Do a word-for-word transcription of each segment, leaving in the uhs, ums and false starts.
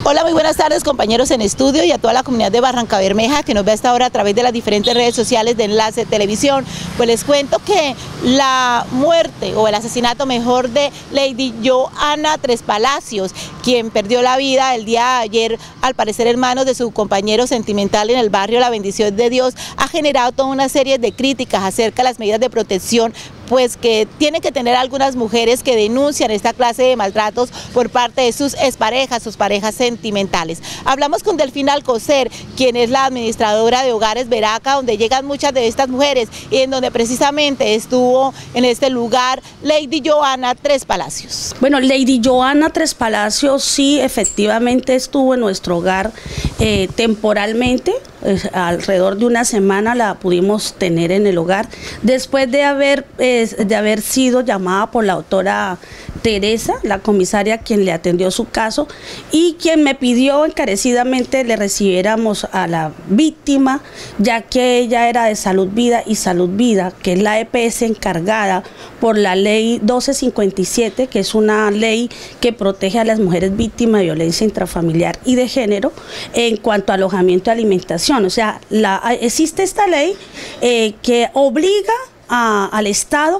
Hola, muy buenas tardes compañeros en estudio y a toda la comunidad de Barrancabermeja que nos ve hasta ahora a través de las diferentes redes sociales de Enlace Televisión. Pues les cuento que la muerte o el asesinato mejor de Lady Johanna Tres Palacios, quien perdió la vida el día de ayer al parecer en manos de su compañero sentimental en el barrio La Bendición de Dios, ha generado toda una serie de críticas acerca de las medidas de protección pues que tienen que tener algunas mujeres que denuncian esta clase de maltratos por parte de sus exparejas, sus parejas sentimentales. Hablamos con Delfina Alcocer, quien es la administradora de Hogares Veraca, donde llegan muchas de estas mujeres y en donde precisamente estuvo en este lugar Lady Johanna Tres Palacios. Bueno, Lady Johanna Tres Palacios sí efectivamente estuvo en nuestro hogar eh, temporalmente. Alrededor de una semana la pudimos tener en el hogar después de haber, eh, de haber sido llamada por la doctora Teresa, la comisaria quien le atendió su caso y quien me pidió encarecidamente le recibiéramos a la víctima, ya que ella era de Salud Vida y Salud Vida, que es la E P S encargada por la ley doce cincuenta y siete, que es una ley que protege a las mujeres víctimas de violencia intrafamiliar y de género en cuanto a alojamiento y alimentación. O sea, la, existe esta ley eh, que obliga a, al Estado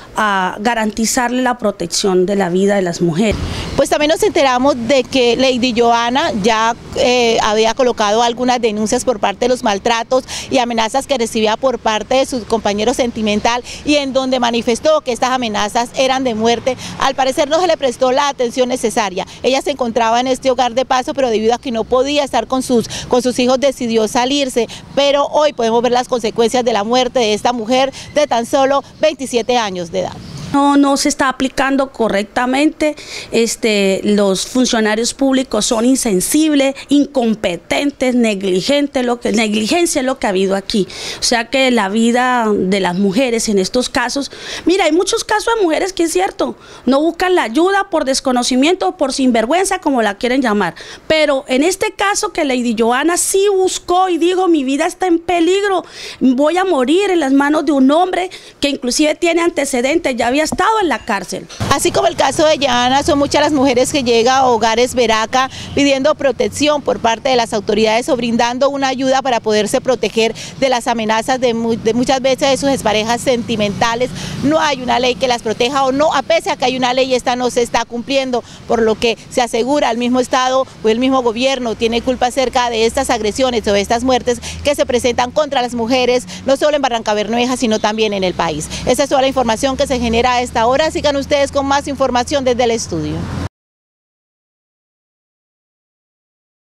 a garantizarle la protección de la vida de las mujeres. Pues también nos enteramos de que Lady Johanna ya eh, había colocado algunas denuncias por parte de los maltratos y amenazas que recibía por parte de su compañero sentimental y en donde manifestó que estas amenazas eran de muerte. Al parecer no se le prestó la atención necesaria. Ella se encontraba en este hogar de paso, pero debido a que no podía estar con sus, con sus hijos decidió salirse. Pero hoy podemos ver las consecuencias de la muerte de esta mujer de tan solo veintisiete años de edad. No, no se está aplicando correctamente, este, los funcionarios públicos son insensibles, incompetentes, negligentes, lo que, negligencia es lo que ha habido aquí. O sea que la vida de las mujeres en estos casos, mira, hay muchos casos de mujeres que es cierto, no buscan la ayuda por desconocimiento o por sinvergüenza, como la quieren llamar, pero en este caso que Lady Johanna sí buscó y dijo, mi vida está en peligro, voy a morir en las manos de un hombre que inclusive tiene antecedentes, ya había estado en la cárcel. Así como el caso de Johanna, son muchas las mujeres que llegan a Hogares Veraca pidiendo protección por parte de las autoridades o brindando una ayuda para poderse proteger de las amenazas de, mu de muchas veces de sus exparejas sentimentales. No hay una ley que las proteja o no, a pesar de que hay una ley, esta no se está cumpliendo, por lo que se asegura el mismo Estado o el mismo gobierno tiene culpa acerca de estas agresiones o de estas muertes que se presentan contra las mujeres, no solo en Barrancabermeja, sino también en el país. Esa es toda la información que se genera a esta hora. Sigan ustedes con más información desde el estudio.